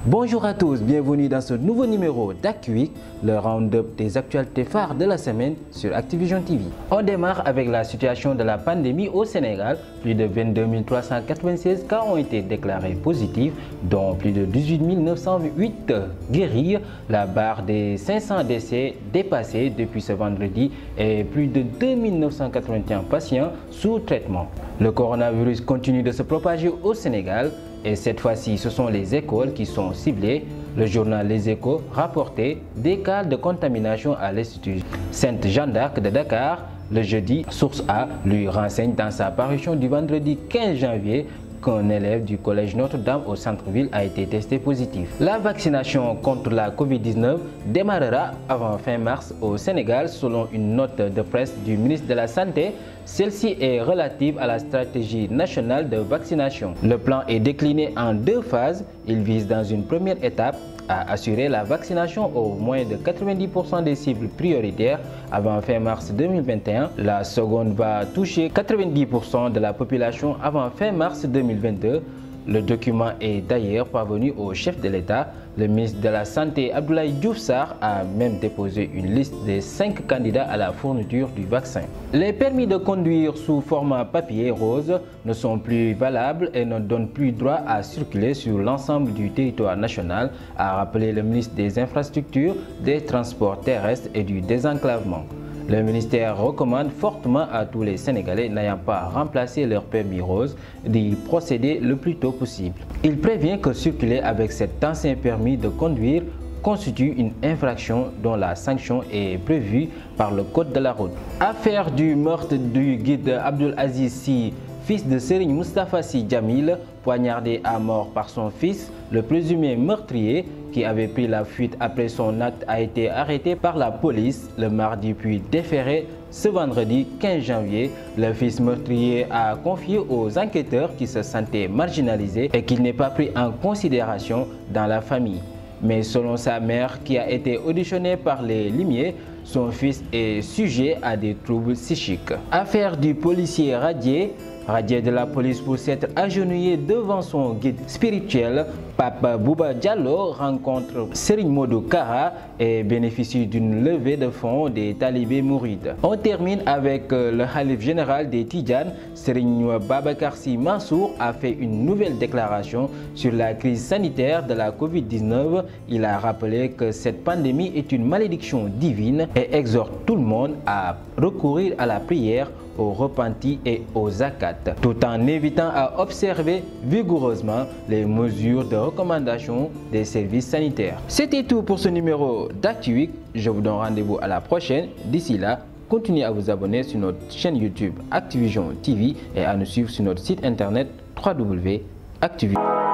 Bonjour à tous, bienvenue dans ce nouveau numéro d'ActuWeek, le round-up des actualités phares de la semaine sur Activision TV. On démarre avec la situation de la pandémie au Sénégal. Plus de 22 396 cas ont été déclarés positifs, dont plus de 18 908 guéris. La barre des 500 décès dépassée depuis ce vendredi et plus de 2 981 patients sous traitement. Le coronavirus continue de se propager au Sénégal. Et cette fois-ci, ce sont les écoles qui sont ciblées. Le journal Les Échos rapportait des cas de contamination à l'Institut Sainte Jeanne d'Arc de Dakar. Le jeudi, Source A lui renseigne dans sa parution du vendredi 15 janvier qu'un élève du collège Notre-Dame au centre-ville a été testé positif. La vaccination contre la Covid-19 démarrera avant fin mars au Sénégal selon une note de presse du ministre de la Santé. Celle-ci est relative à la stratégie nationale de vaccination. Le plan est décliné en deux phases. Il vise dans une première étape à assurer la vaccination au moins de 90% des cibles prioritaires avant fin mars 2021. La seconde va toucher 90% de la population avant fin mars 2022. Le document est d'ailleurs parvenu au chef de l'État. Le ministre de la Santé, Abdoulaye Diouf Sarr, a même déposé une liste des 5 candidats à la fourniture du vaccin. Les permis de conduire sous format papier rose ne sont plus valables et ne donnent plus droit à circuler sur l'ensemble du territoire national, a rappelé le ministre des Infrastructures, des Transports terrestres et du Désenclavement. Le ministère recommande fortement à tous les Sénégalais n'ayant pas remplacé leur permis rose d'y procéder le plus tôt possible. Il prévient que circuler avec cet ancien permis de conduire constitue une infraction dont la sanction est prévue par le Code de la route. Affaire du meurtre du guide Abdoul Aziz Sy, fils de Serigne Moustapha Sy Djamil, poignardé à mort par son fils, le présumé meurtrier qui avait pris la fuite après son acte a été arrêté par la police le mardi puis déféré ce vendredi 15 janvier. Le fils meurtrier a confié aux enquêteurs qu'il se sentait marginalisé et qu'il n'est pas pris en considération dans la famille. Mais selon sa mère qui a été auditionnée par les limiers, son fils est sujet à des troubles psychiques. Affaire du policier radié de la police pour s'être agenouillé devant son guide spirituel. Pape Bouba Diallo rencontre Serigne Modou Kara et bénéficie d'une levée de fonds des talibés mourides. On termine avec le Khalif général des Tidjanes. Serigne Babacar Sy Mansour a fait une nouvelle déclaration sur la crise sanitaire de la Covid-19. Il a rappelé que cette pandémie est une malédiction divine et exhorte tout le monde à recourir à la prière, aux repentis et aux zakats, tout en évitant à observer vigoureusement les mesures de recommandation des services sanitaires. C'était tout pour ce numéro d'ActuWeek. Je vous donne rendez-vous à la prochaine. D'ici là, continuez à vous abonner sur notre chaîne YouTube Activision TV et à nous suivre sur notre site internet www.activision.